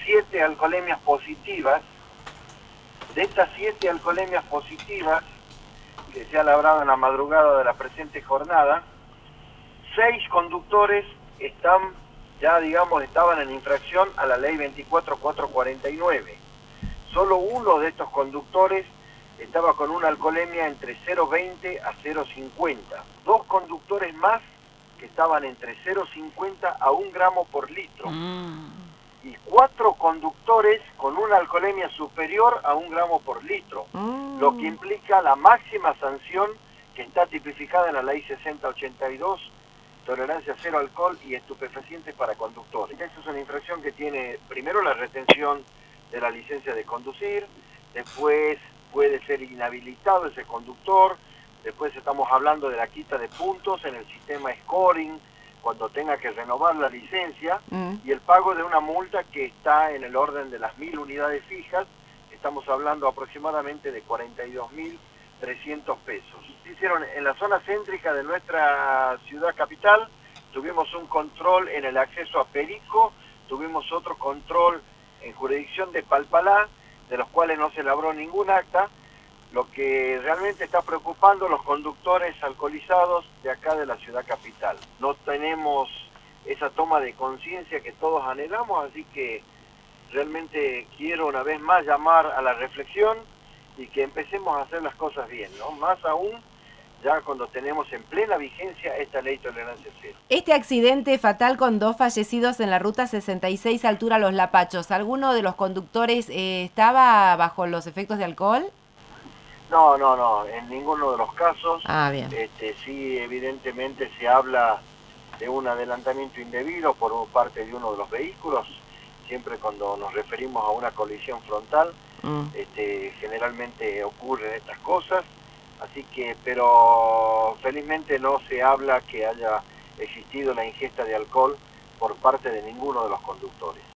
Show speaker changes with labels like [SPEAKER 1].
[SPEAKER 1] 7 alcoholemias positivas. De estas 7 alcoholemias positivas que se ha labrado en la madrugada de la presente jornada, 6 conductores estaban en infracción a la ley 24449. Solo uno de estos conductores estaba con una alcoholemia entre 0,20 a 0,50. 2 conductores más que estaban entre 0,50 a 1 gramo por litro. Y 4 conductores con una alcoholemia superior a 1 gramo por litro, lo que implica la máxima sanción que está tipificada en la ley 6082, tolerancia cero alcohol y estupefacientes para conductores. Esa es una infracción que tiene primero la retención de la licencia de conducir, después puede ser inhabilitado ese conductor, después estamos hablando de la quita de puntos en el sistema scoring, cuando tenga que renovar la licencia, y el pago de una multa que está en el orden de las 1.000 unidades fijas, estamos hablando aproximadamente de 42.300 pesos. Hicieron en la zona céntrica de nuestra ciudad capital, tuvimos un control en el acceso a Perico, tuvimos otro control en jurisdicción de Palpalá, de los cuales no se labró ningún acta, lo que realmente está preocupando a los conductores alcoholizados de acá de la ciudad capital. No tenemos esa toma de conciencia que todos anhelamos, así que realmente quiero una vez más llamar a la reflexión y que empecemos a hacer las cosas bien, ¿no? Más aún ya cuando tenemos en plena vigencia esta ley tolerancia cero.
[SPEAKER 2] Este accidente fatal con 2 fallecidos en la ruta 66 altura Los Lapachos, ¿alguno de los conductores estaba bajo los efectos de alcohol?
[SPEAKER 1] No, en ninguno de los casos.
[SPEAKER 2] Bien.
[SPEAKER 1] Sí, evidentemente se habla de un adelantamiento indebido por parte de uno de los vehículos, siempre cuando nos referimos a una colisión frontal, generalmente ocurren estas cosas, así que, pero felizmente no se habla que haya existido la ingesta de alcohol por parte de ninguno de los conductores.